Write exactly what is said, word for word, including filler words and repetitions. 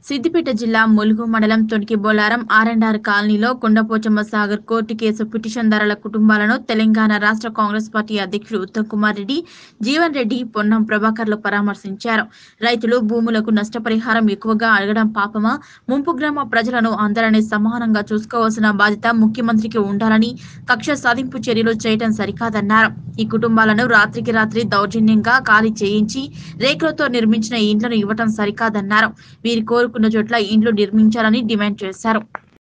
సిద్దిపేట జిల్లా ములుగు మండలం తొణికిబోలారం are and R కాలనీలో కొండపోచమ్మ సాగర్ కోర్టు కేసు పిటిషన్దారుల కుటుంబాలను తెలంగాణ రాష్ట్ర కాంగ్రెస్ పార్టీ అధ్యక్షుడు ఉత్తమ్ కుమార్ రెడ్డి, జీవన్ రెడ్డి, పొన్నం ప్రభాకర్లు పరామర్శించారు. రైతులు భూములకు నష్టపరిహారం ఎక్కువగా అడగడం పాపమా? ముంపు గ్రామ ప్రజలను అందరినీ సమానంగా చూసుకోవాల్సిన బాధ్యత ముఖ్యమంత్రికి ఉండాలని, కక్ష సాధింపు చర్యలు చేయడం సరికాదన్నారు. ఈ కుటుంబాలను రాత్రికి రాత్రి దౌర్జన్యంగా ఖాళీ చేయించి రేకులతో నిర్మించిన ఇండ్లను ఇవ్వటం సరికాదన్నారు. వీరి కోరుకున్న చోట్ల ఇండ్లు నిర్మించాలని డిమాండ్ చేశారు.